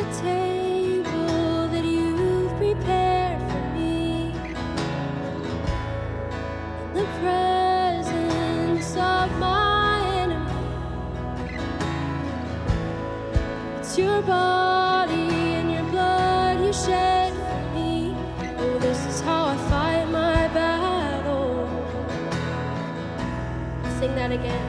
table that you've prepared for me in the presence of my enemy. It's your body and your blood you shed for me. Oh, this is how I fight my battle. Sing that again.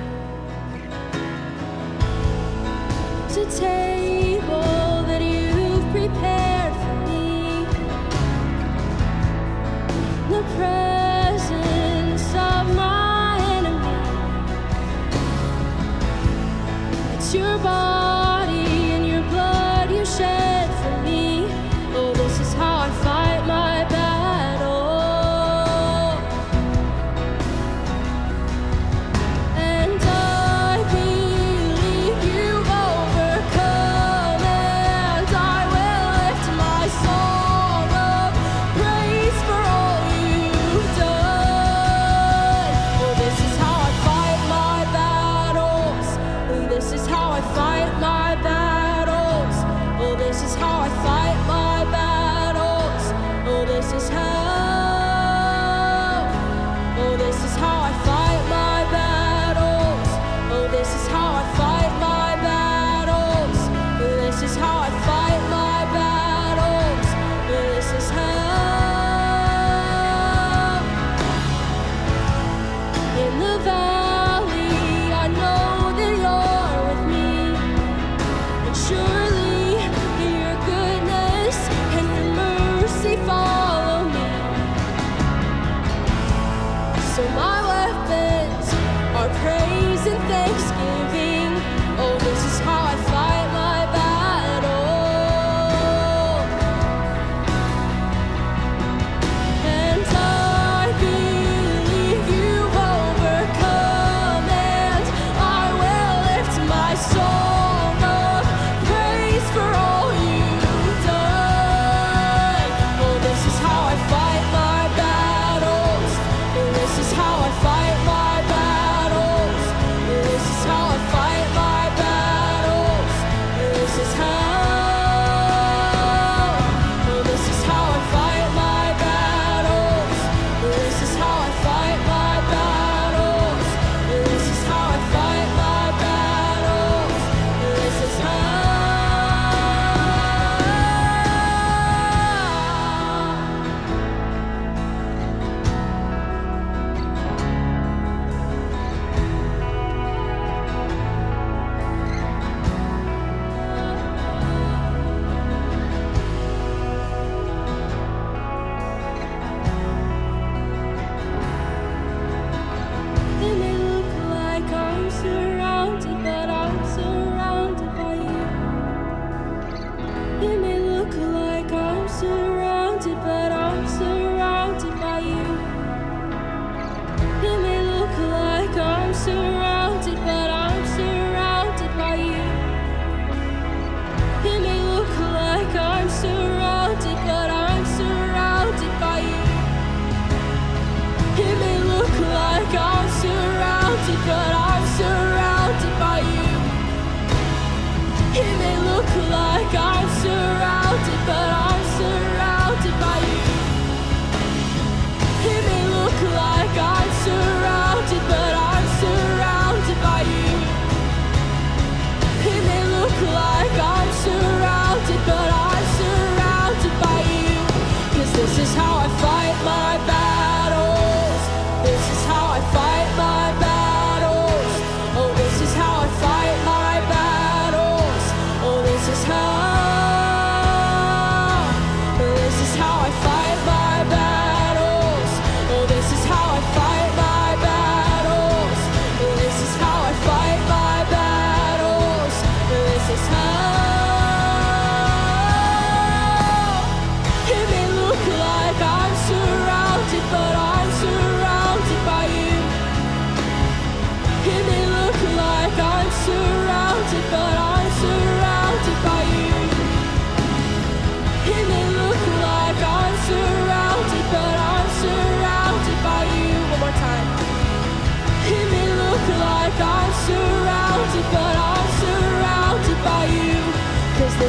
It's a table that you've prepared for me in the presence of my enemy. It's your body and your blood you shed for me. Oh, this is how I fight my battle. And I believe you've overcome, and I will lift my song of praise for all you've done. Oh, this is how I fight my battles. Oh, this is how I fight my battles. Oh, this is how I fight my battles. Oh, this is how. Oh, this is how I fight my battles. Oh, this is how I fight my battles. Oh, this is how I fight my battles. Oh, this is how. In the valley, I know that you're with me, and surely your goodness and your mercy follow me. So my weapons are praise and thanksgiving. Oh, this is how I fight my battle. And I believe you've overcome, and I will lift my song of praise for all you've done. Oh, this is how I fight my battles. Oh, this is how I fight my battles. Oh, this is how I fight my battles. Oh, this is how. Oh, this is how I fight my battles. Oh, this is how I fight my battles. Oh, this is how I fight my battles. Oh, this is how. It may look like I'm surrounded, but I'm surrounded by you. It may look like I'm surrounded, but I'm surrounded by you. It may look like I'm surrounded, but I'm surrounded by you. It may look like I'm surrounded, but I'm surrounded by you. It may look like I'm surrounded, but I'm surrounded by you. It may look like I'm surrounded, but I'm surrounded by you. It may look like I'm surrounded, but I'm surrounded by you. It may look like I'm surrounded, but I'm surrounded by you. 'Cause this is how I fight my battles. This is how I fight my battles. Oh, this is how I fight my battles. Oh, this is how.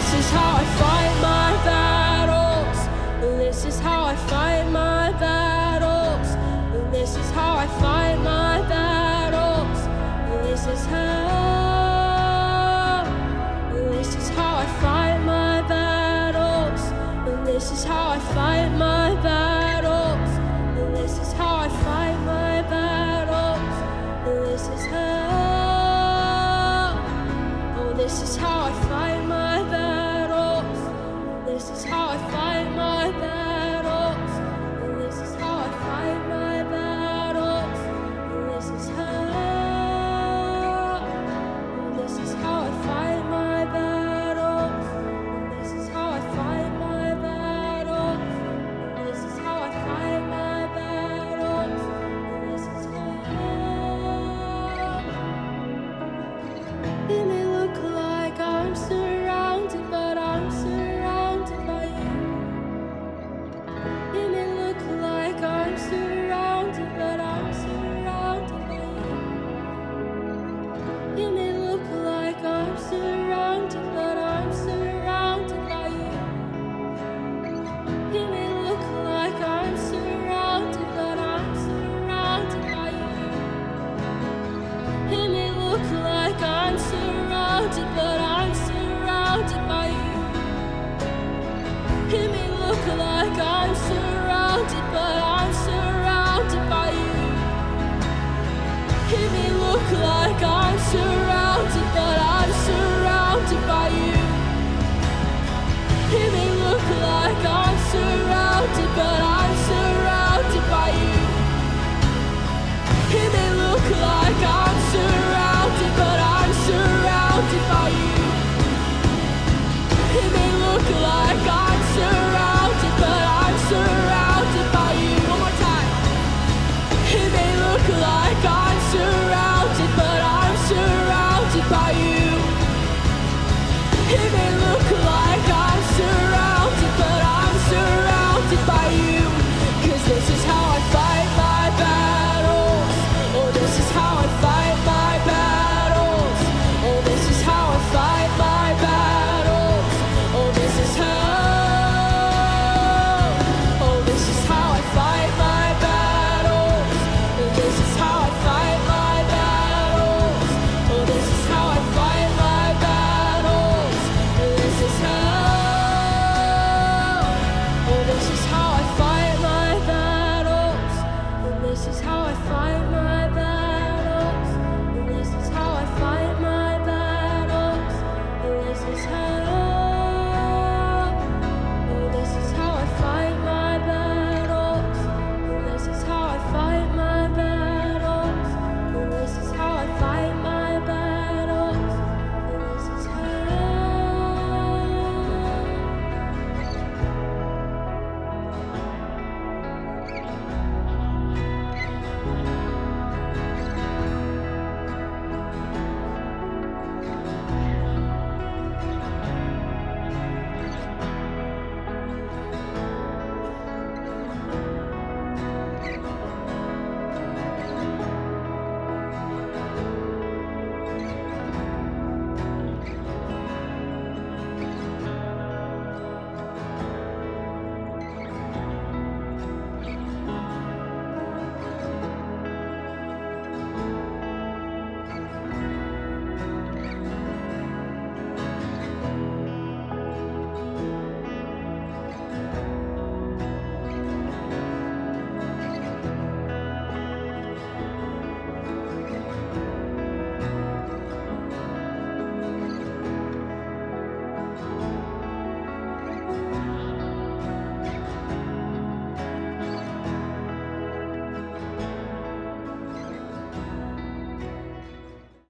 This is how I fight my battles. This is how I fight my battles. This is how I fight my battles. This is how. This is how I fight my battles. This is how I fight my battles. This is how I fight my battles. This is how. Oh, this is how I fight my battles. This is how I fight my battles. This is how I fight my battles. This is how. This is how I fight my battles. This is how I fight my battles. This is how I fight my battles. This is how. It may look like I'm surrounded, but I'm surrounded by you. It may look like I'm surrounded, but I'm surrounded by you. It may look like I'm surrounded, but I'm surrounded by you. It may look like I'm surrounded, but I'm surrounded by you. It may look like I'm surrounded, but I'm surrounded by you. It may look like I'm surrounded, but I'm surrounded by you. It may look like I'm surrounded, but I'm surrounded by you. It may look like I'm surrounded, but I'm surrounded by you. It may look like I'm surrounded, but I'm surrounded by you. It may look like I'm surrounded, but I'm surrounded by you. One more time. It may look like I'm surrounded, but I'm surrounded by you. It may look like I'm